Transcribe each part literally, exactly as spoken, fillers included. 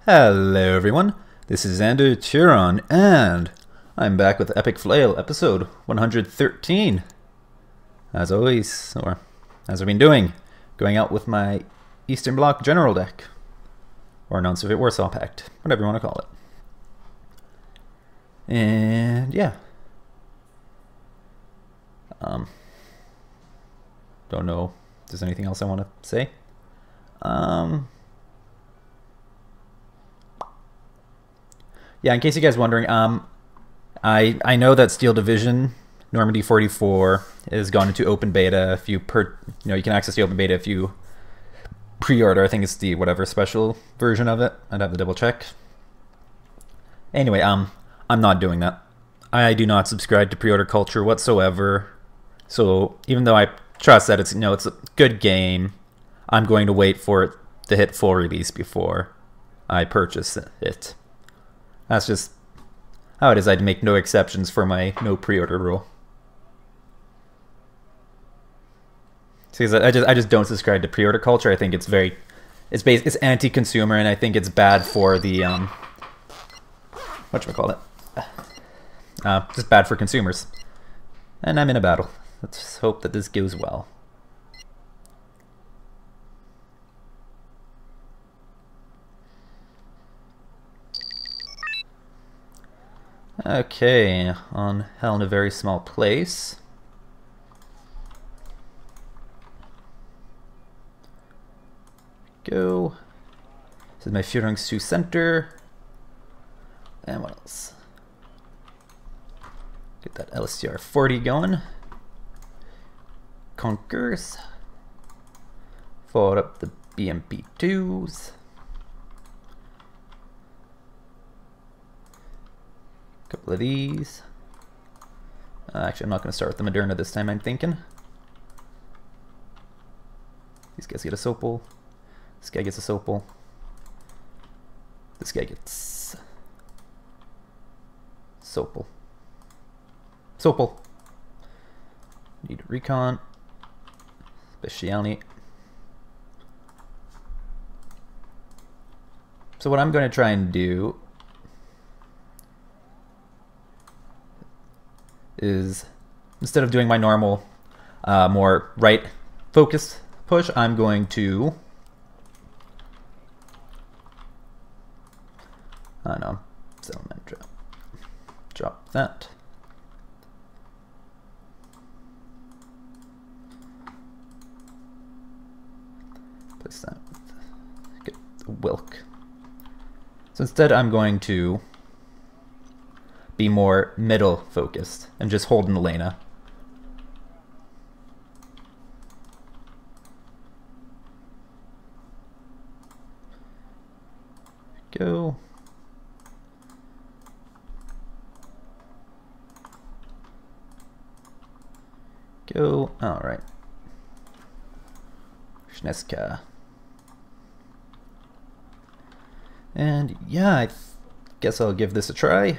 Hello everyone, this is Xander Turon, and I'm back with Epic Flail, episode one hundred thirteen. As always, or as I've been doing, going out with my Eastern Bloc General deck, or Non-Soviet Warsaw Pact, whatever you want to call it. And yeah. Um, don't know if there's anything else I want to say. Um... Yeah, in case you guys are wondering, um, I I know that Steel Division Normandy forty-four has gone into open beta. If you per, you know, you can access the open beta if you pre-order. I think it's the whatever special version of it. I'd have to double check. Anyway, um, I'm not doing that. I do not subscribe to pre-order culture whatsoever. So even though I trust that it's you know it's a good game, I'm going to wait for it to hit full release before I purchase it. That's just how it is. I'd make no exceptions for my no pre-order rule. Because I just I just don't subscribe to pre-order culture. I think it's very it's based it's anti-consumer, and I think it's bad for the um whatchamacallit? Uh just bad for consumers. And I'm in a battle. Let's hope that this goes well. Okay, on Hell in a Very Small Place. Go. This is my Führung zu Center. And what else? Get that L S T R forty going. Conquers. Forward up the B M P twos. Couple of these. Uh, actually, I'm not going to start with the Moderna this time, I'm thinking. These guys get a Sopel. This guy gets a Sopel. This guy gets... Sopel. Sopel. Need a Recon. Specialny. So what I'm going to try and do is, instead of doing my normal, uh, more right focus push, I'm going to, I know, settlement drop, drop that. Place that with, get the Wilk. So instead I'm going to be more middle focused and just hold in Elena. Go. Go. All right. Schneska. And yeah, I guess I'll give this a try.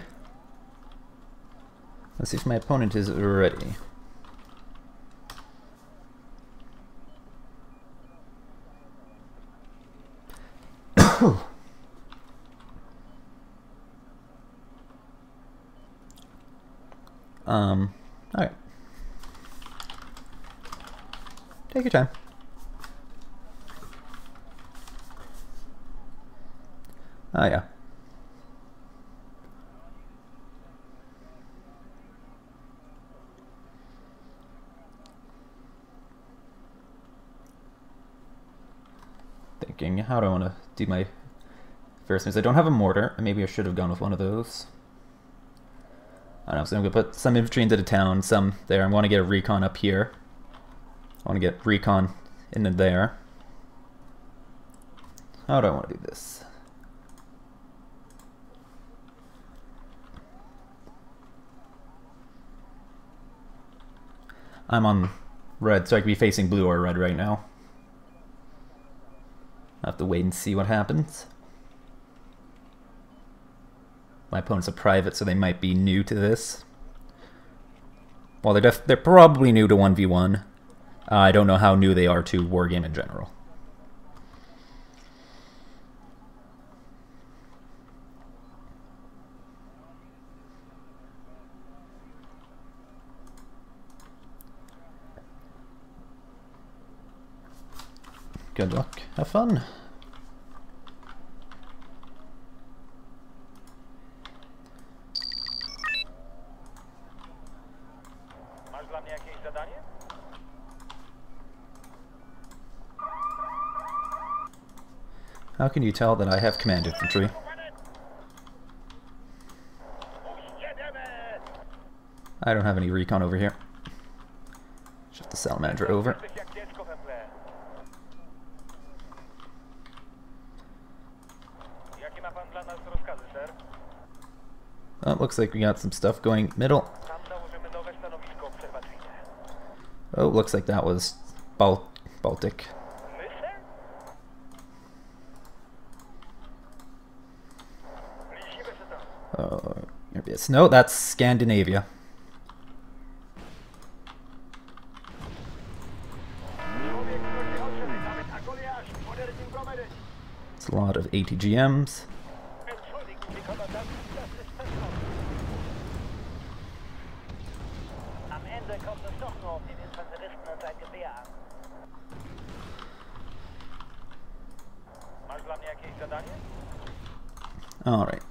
Let's see if my opponent is ready. um, alright. Take your time. Oh yeah. Thinking, how do I want to do my first moves? I don't have a mortar. Maybe I should have gone with one of those. I don't know, so I'm going to put some infantry into the town, some there. I want to get a recon up here. I want to get recon into there. How do I want to do this? I'm on red, so I could be facing blue or red right now. I'll have to wait and see what happens. My opponent's a private, so they might be new to this. Well, they're, def they're probably new to one v one. Uh, I don't know how new they are to Wargame in general. Good luck. Have fun. Masz dla mnie jakieś zadanie? How can you tell that I have command infantry? I don't have any recon over here. Shift the salamander over. Jakie ma pan dla nas rozkazy, ser? Oh, looks like we got some stuff going middle. Tam założymy nowe stanowisko obserwacyjne. Oh, looks like that was Bal Baltic. My, ser? Lecimy się tam. Oh, yes. No, that's Scandinavia. Człowiek prosi o ciebie, nawet Agoliasz, modernym promedyć. It's a lot of A T G Ms. Entschuldigen Sie, Kommandant, das ist versprochen. Am Ende kommt es doch nur auf den Infanteristen und sein Gewehr an. Masz dla mnie jakieś zadanie? Alright.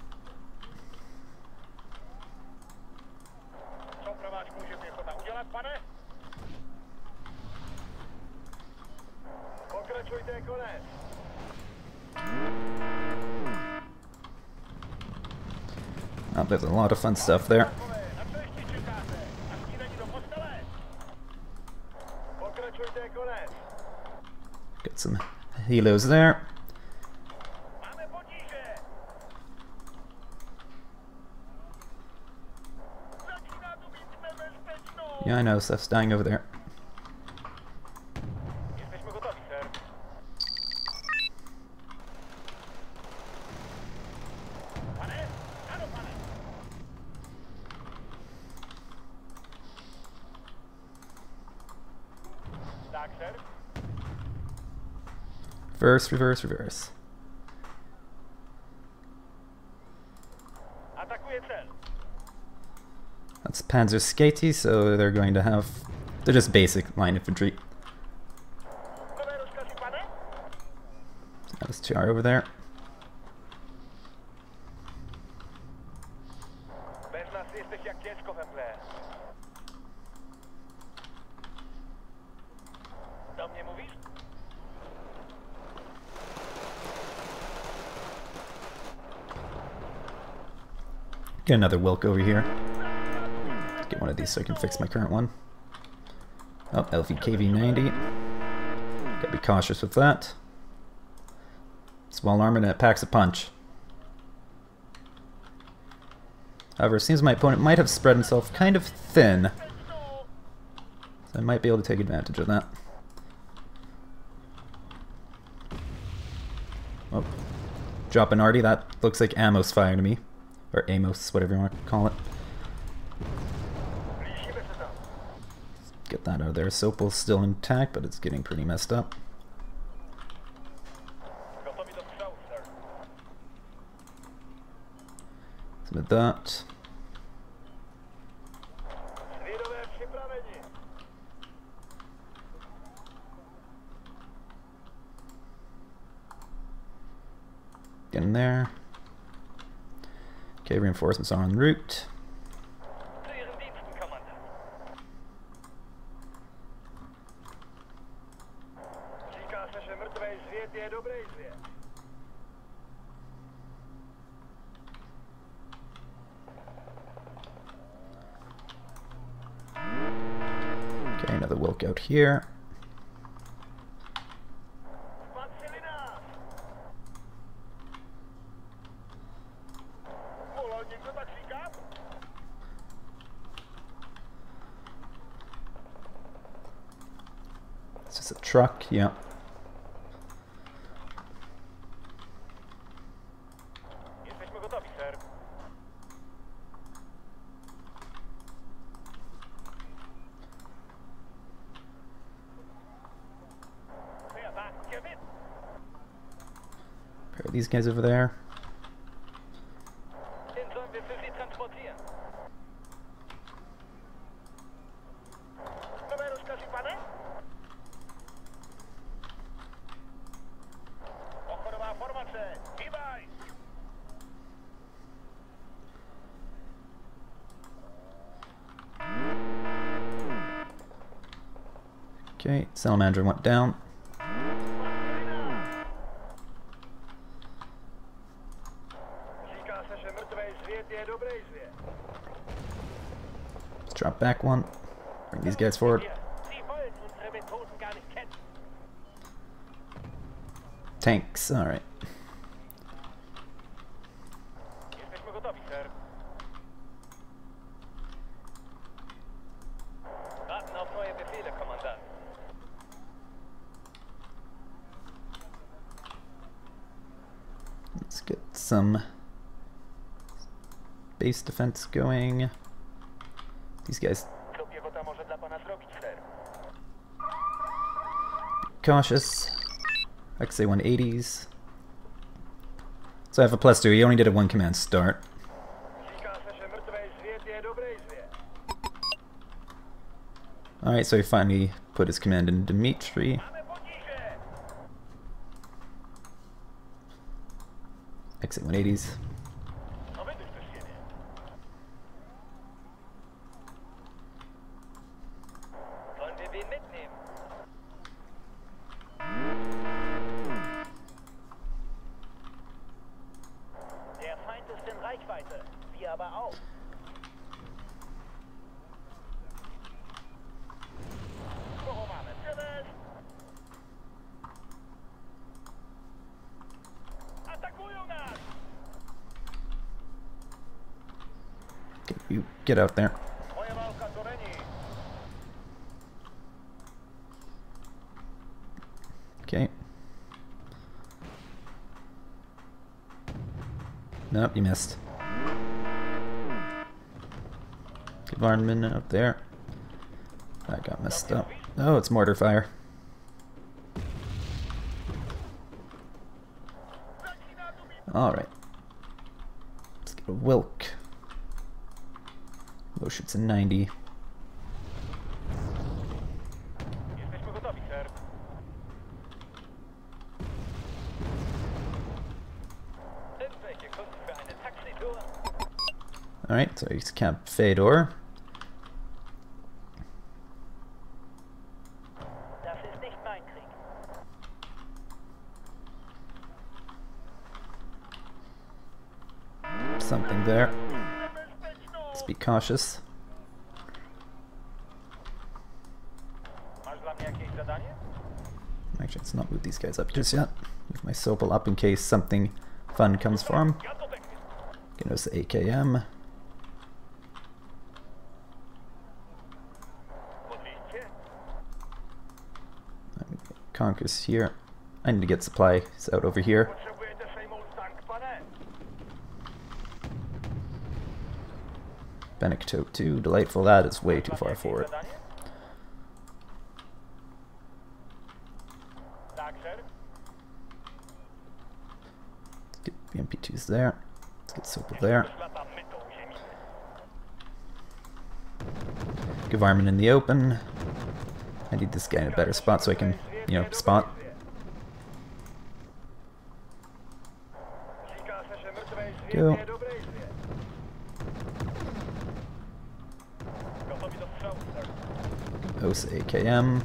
Co prowadź muzie piechota? Udzielać, pane? Pokračujte, konec. Oh, there's a lot of fun stuff there. Na cześci czytacie, a skidani do postele. Pokračujte, konec. Got some helos there. Mamy podzisie. Zaczyna tu być niebezpieczną. Yeah, I know, stuff's dying over there. Jesteśmy gotowi, ser. Pane? Ano, pane. Tak, ser. Reverse, reverse, reverse. Atakuje cel. That's Panzer Skaty, so they're going to have... They're just basic line infantry. Nowe rozkazy, pane? Got his T R over there. Bez nas jesteś jak dziecko we mgle. Do mnie mówisz? Get another Wilk over here. Let's get one of these so I can fix my current one. Oh, L V K V ninety. Gotta be cautious with that. It's well armored and it packs a punch. However, it seems my opponent might have spread himself kind of thin. So I might be able to take advantage of that. Oh. Drop an arty, that looks like Amos fire to me. Or Amos, whatever you want to call it. Get that out of there. Sopel's still intact, but it's getting pretty messed up. Gotowi do strzału, sir. With that. Zwirowe przyprawieni. Get in there. Okay, reinforcements are en route. Zu Ihren Diensten, Kommandant. Říká se, že mrtvé zvěd je dobrý zvěd. Okay, another Wilk out here. Spatřili nás. Volal někdo taxíka? It's just a truck, yeah. Jesteśmy gotowi, sir. Pair of these guys over there. Den sollen wir für Sie transportieren. Nowe rozkazy, pane? Schütze, hierbei! Okay, Salamander went down. Let's drop back one. Bring these guys forward. Tanks, alright. Let's get some base defense going. These guys. Cautious. X A one eighties. So I have a plus two. He only did a one command start. Alright, so he finally put his command in Dmitri. X A one eighties. Okay, you get out there. Okay. Nope, you missed. Good Varnman out there. That got messed up. Oh, it's mortar fire. Alright. Let's get a Wilk. Low shoots a ninety. Alright, so he's Camp Fedor. Something there. Let's be cautious. Actually, let's not move these guys up just yet. Move my Sobel up in case something fun comes for him. Get us the A K M. Conquer's here. I need to get supplies out over here. Benekto two, delightful. That is way too far forward. Let's get B M P twos there. Let's get Sopel there. Give Armin in the open. I need this guy in a better spot so I can, you know, spot. Go. O S A K M.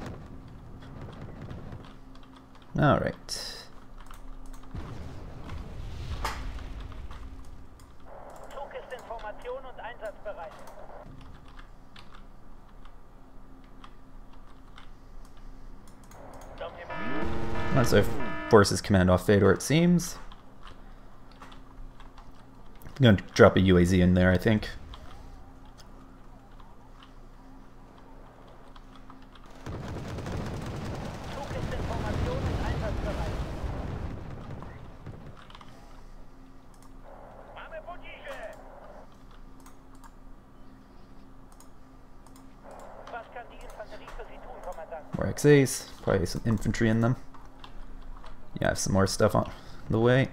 Alright. Once I force his command off Fedor, it seems. I'm going to drop a U A Z in there, I think. More X As, probably some infantry in them. Yeah, I have some more stuff on the way.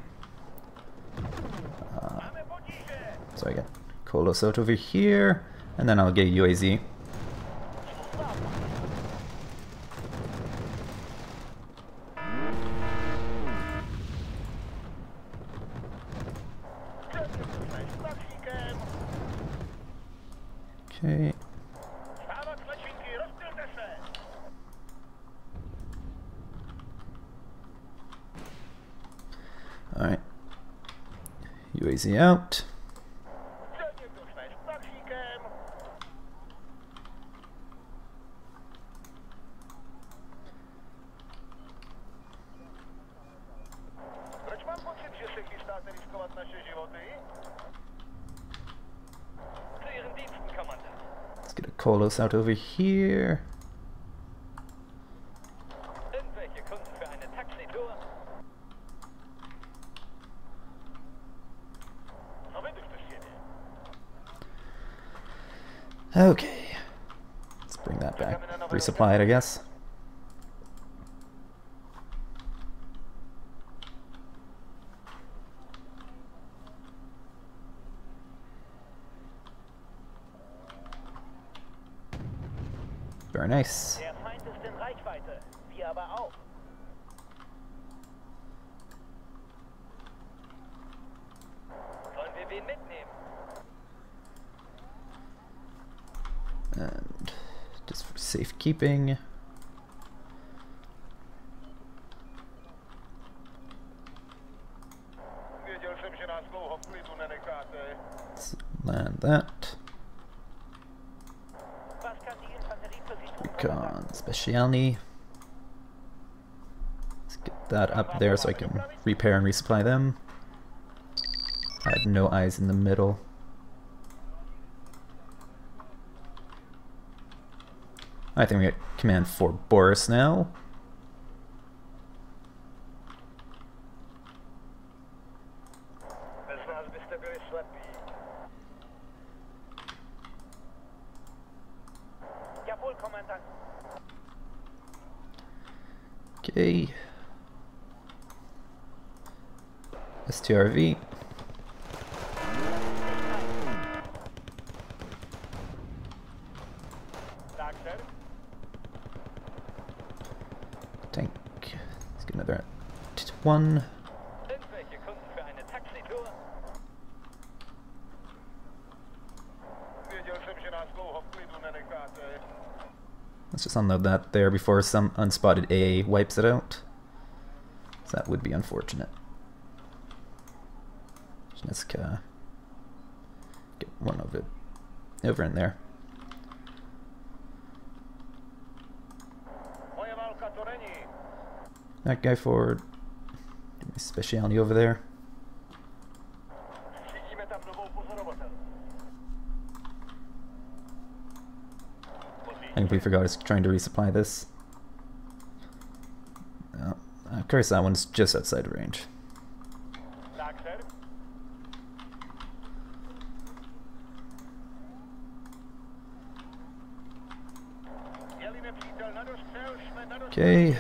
Uh, so I get Kolosot over here, and then I'll get a U A Z. Okay. Alright. U A Z out. Let's get a Kolos out over here. Okay. Let's bring that back. Resupply it, I guess. Very nice. Der Feind ist in Reichweite, wir aber auch. Sollen wir wen mitnehmen? And just for safekeeping. Let's land that. Recon Specialny. Let's get that up there so I can repair and resupply them. I have no eyes in the middle. I think we get command for Boris now. Okay. S T R V. Tank. Let's get another one. Let's just unload that there before some unspotted A A wipes it out. So that would be unfortunate. Let's uh, get one of it over in there. That guy forward. Give me speciality over there. I completely forgot I was trying to resupply this. Oh, of course, that one's just outside range. Okay.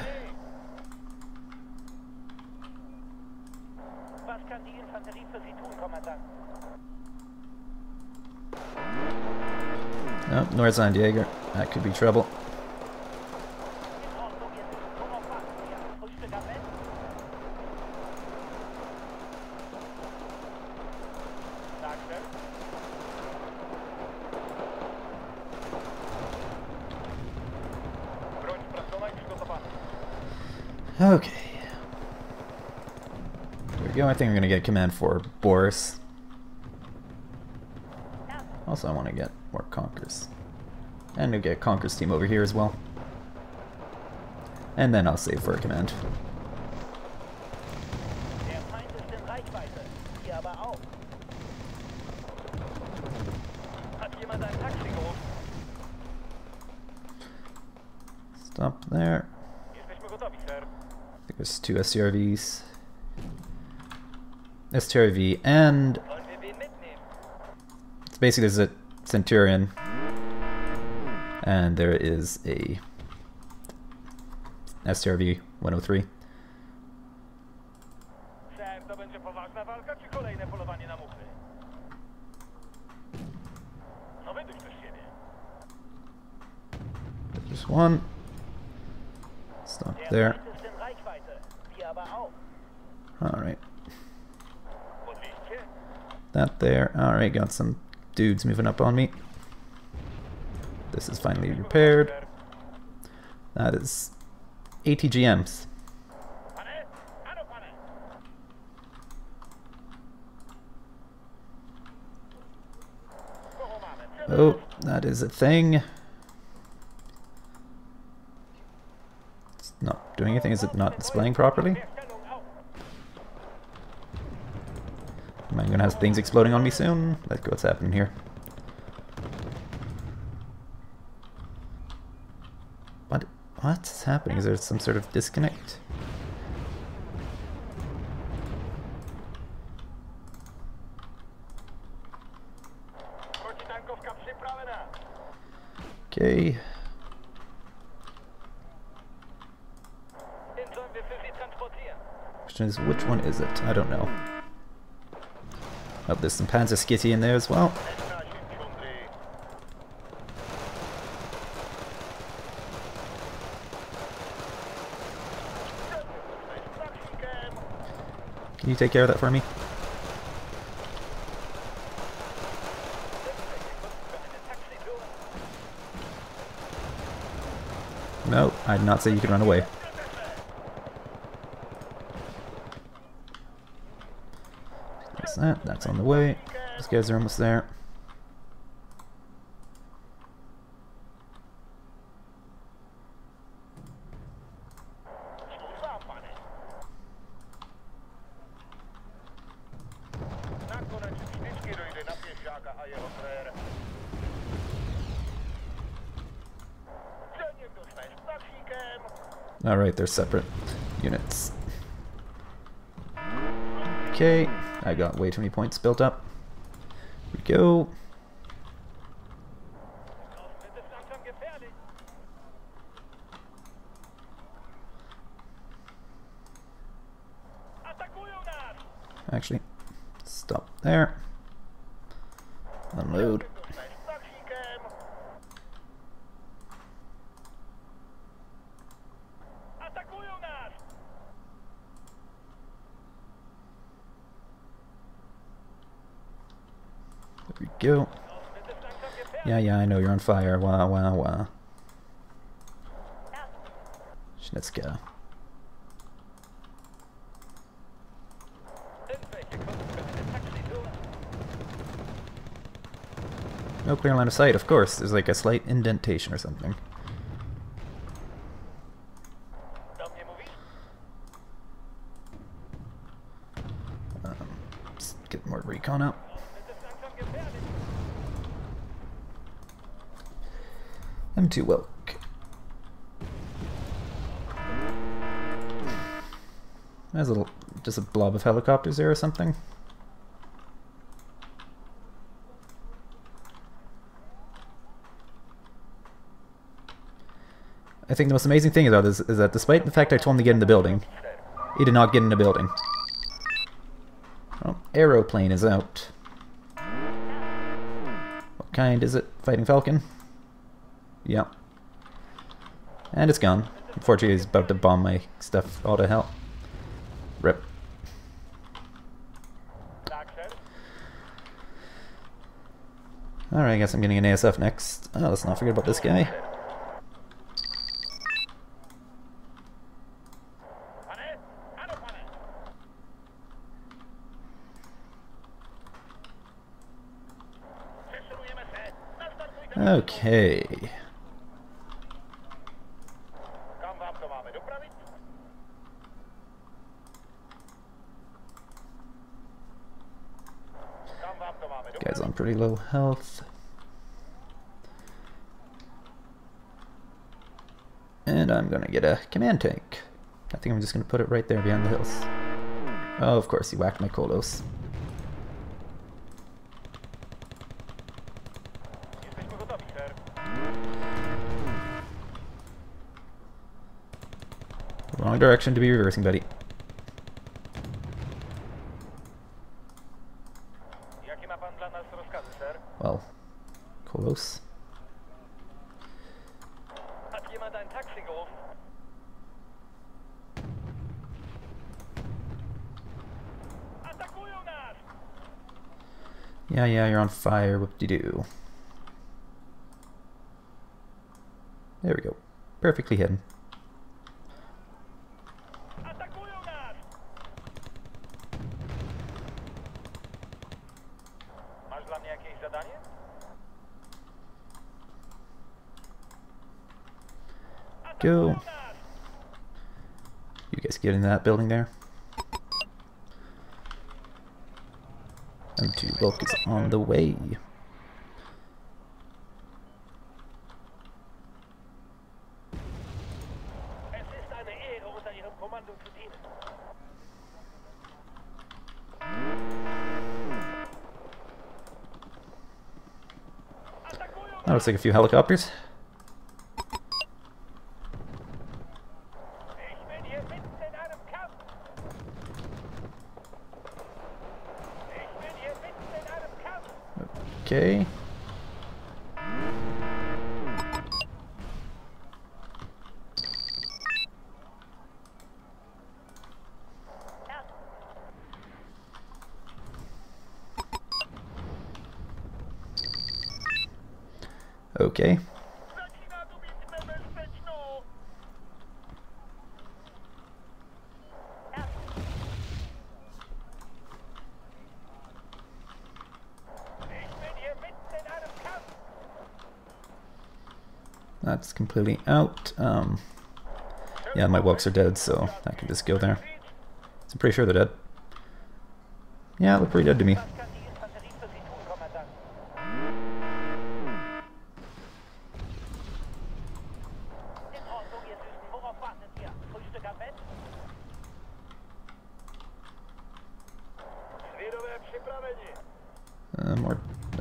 Nope, North San Diego. That could be trouble. Okay. There we go. I think we're going to get command for Boris. Also, I want to get more Conquers. And we'll get Conquer's team over here as well. And then I'll save for a command. Stop there. I think there's two S T R Vs. S T R V and it's basically there's a Centurion and there is a S T R V one oh three. Just one. Stop there. Alright. That there. Alright, got some dudes moving up on me. This is finally repaired. That is eighty G Ms. Oh, that is a thing. It's not doing anything. Is it not displaying properly? Am I gonna have things exploding on me soon? Let's go. What's happening here? What? What's happening? Is there some sort of disconnect? Okay. Question is, which one is it? I don't know. Oh, there's some Panzer Skitty in there as well. Can you take care of that for me? No, I did not say you could run away. There's that, that's on the way. These guys are almost there. Alright, they're separate units. Okay, I got way too many points built up. Here we go. Actually, stop there. Unload. There we go. Yeah, yeah, I know you're on fire. Wow, wow, wow. Schnitzka. No clear line of sight, of course. There's like a slight indentation or something. Um, let's get more recon up. I'm too woke. There's a little, just a blob of helicopters there or something. I think the most amazing thing about this is that despite the fact I told him to get in the building, he did not get in the building. Oh, aeroplane is out. What kind is it? Fighting Falcon? Yeah. And it's gone. Unfortunately, he's about to bomb my stuff all to hell. Rip. Alright, I guess I'm getting an A S F next. Oh, let's not forget about this guy. Okay. Guy's on pretty low health. And I'm gonna get a command tank. I think I'm just gonna put it right there behind the hills. Oh, of course, he whacked my Kolos. Wrong direction to be reversing, buddy. Well, Kolos. Yeah, yeah, you're on fire. Whoop-de-doo. There we go. Perfectly hidden. Atakują nas! Masz dla mnie jakieś zadanie? Go. Atakują nas! You guys get in that building there. M two bulk is on the way. Es ist eine Ehre, unter Ihrem Kommando zu dienen. Atakują That looks like a few helicopters. Ich bin hier mitten in einem Kampf. Ich bin hier mitten in einem Kampf. Okay. Okay. Zaczyna tu być niebezpieczno. Ich bin hier mitten in einem Kampf. That's completely out. Um, yeah, my Welks are dead, so I can just go there. So I'm pretty sure they're dead. Yeah, look pretty dead to me. Was kann die Infanterie für Sie tun, Kommandant? In Ordnung, ihr Süßen. Worauf wartet ihr? Frühstück am Bett? Svědové připraveni. Uh, more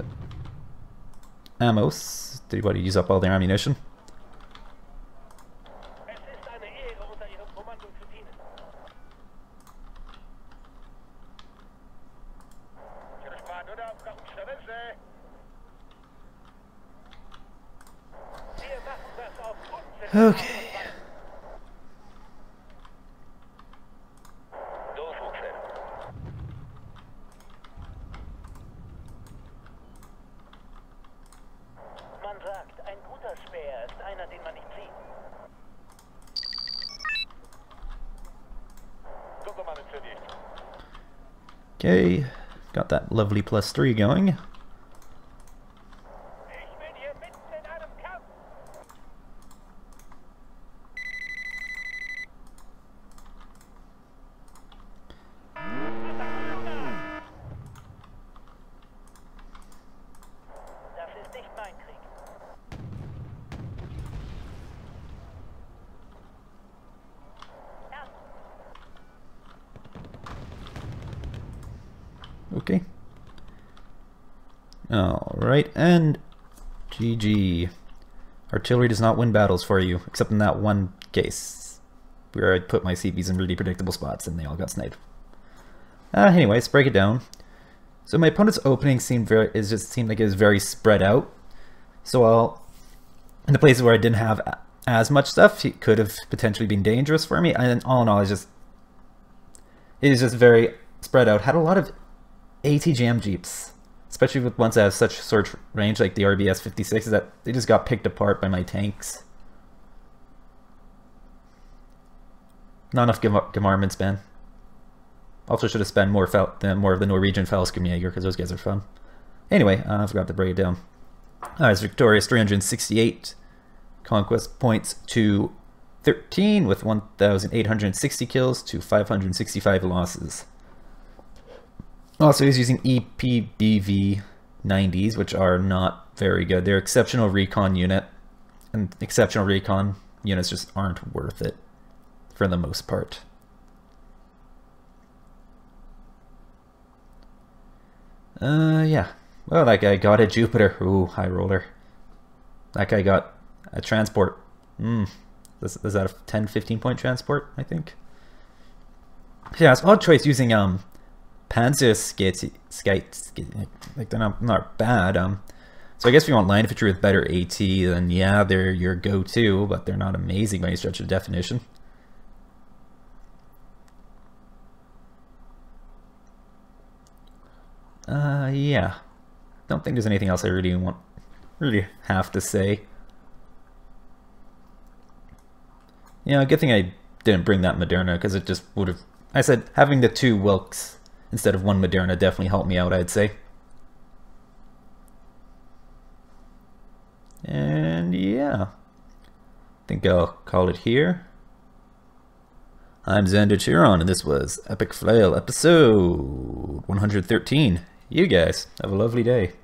ammos. Did anybody use up all their ammunition? Es ist eine Ehre, unter Ihrem Kommando zu dienen. Через Padodávka už se veze. Wir machen das auf unsere Okay. Durchfuchse. Man sagt, ein guter Speer ist einer, den man nicht sieht. Kogo mamy przewieźć? Okay. Got that lovely plus three going. Ich bin hier mitten in einem Kampf. Atakują nas! Das ist nicht mein Krieg. Ja. Okay. Alright, and G G. Artillery does not win battles for you, except in that one case, where I put my C Bs in really predictable spots and they all got sniped. Uh, anyway, let's break it down. So my opponent's opening seemed very, it just seemed like it was very spread out. So I'll, in the places where I didn't have as much stuff, it could have potentially been dangerous for me. And all in all, it's just, it is just very spread out. Had a lot of AT jam jeeps, especially with ones that have such short range like the R B S fifty-six, that they just got picked apart by my tanks. Not enough Gemarments, man. Also should have spent more fel the, more of the Norwegian Felskumjäger, because those guys are fun. Anyway, uh, I forgot to break it down. I was victorious, three hundred sixty-eight conquest points to thirteen, with one thousand eight hundred sixty kills to five hundred sixty-five losses. Also, he's using E P B V nineties, which are not very good. They're exceptional recon unit, and exceptional recon units just aren't worth it for the most part. Uh, yeah. Well, that guy got a Jupiter. Ooh, high roller. That guy got a transport. Hmm. Is, is that a ten, fifteen point transport, I think? Yeah, it's odd choice using, um, Panzer skates, skates, like they're not, not bad. Um, so I guess if you want line infantry with better AT, then yeah, they're your go-to, but they're not amazing by any stretch of definition. Uh, yeah. Don't think there's anything else I really want, really have to say. You know, good thing I didn't bring that Moderna, because it just would have... I said, having the two Wilks instead of one Moderna definitely helped me out, I'd say. And yeah, I think I'll call it here. I'm Xander Chiron, and this was Epic Flail episode one hundred thirteen. You guys have a lovely day.